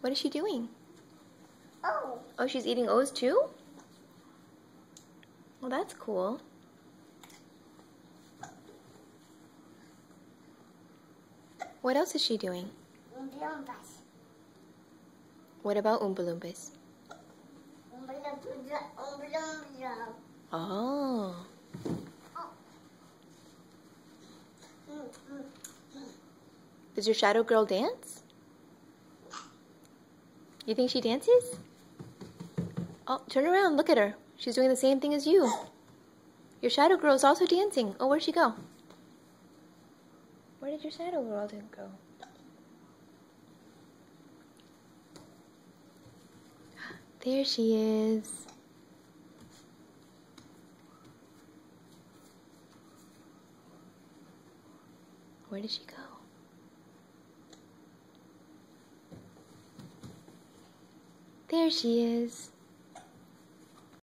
What is she doing? Oh. Oh, she's eating O's too? Well, that's cool. What else is she doing? Oompa Loompas. What about Oompa Loompas? Oompa Loompa. Oh. Does your shadow girl dance? You think she dances? Oh, turn around, look at her. She's doing the same thing as you. Your shadow girl is also dancing. Oh, where'd she go? Where did your shadow girl go? There she is. Where did she go? There she is.